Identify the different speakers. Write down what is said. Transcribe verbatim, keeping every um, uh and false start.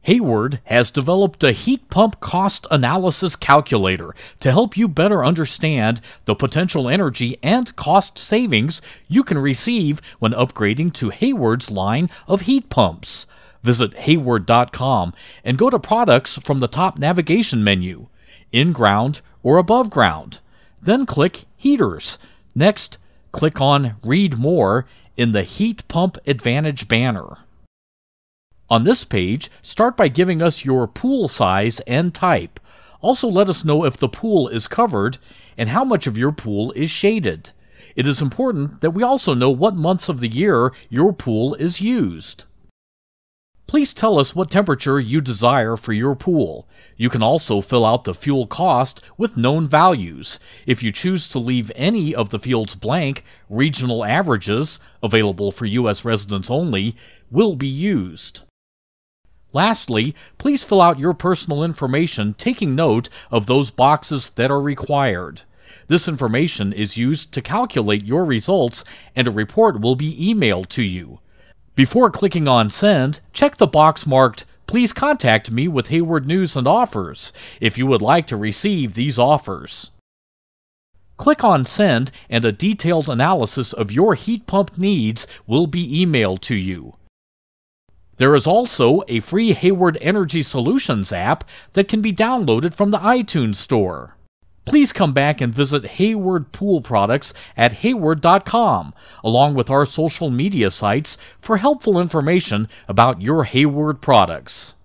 Speaker 1: Hayward has developed a heat pump cost analysis calculator to help you better understand the potential energy and cost savings you can receive when upgrading to Hayward's line of heat pumps. Visit hayward dot com and go to Products from the top navigation menu, In Ground or Above Ground. Then click Heaters. Next, click on Read More in the Heat Pump Advantage banner. On this page, start by giving us your pool size and type. Also let us know if the pool is covered and how much of your pool is shaded. It is important that we also know what months of the year your pool is used. Please tell us what temperature you desire for your pool. You can also fill out the fuel cost with known values. If you choose to leave any of the fields blank, regional averages, available for U S residents only, will be used. Lastly, please fill out your personal information, taking note of those boxes that are required. This information is used to calculate your results, and a report will be emailed to you. Before clicking on Send, check the box marked "Please contact me with Hayward News and Offers" if you would like to receive these offers. Click on Send, and a detailed analysis of your heat pump needs will be emailed to you. There is also a free Hayward Energy Solutions app that can be downloaded from the iTunes Store. Please come back and visit Hayward Pool Products at hayward dot com, along with our social media sites for helpful information about your Hayward products.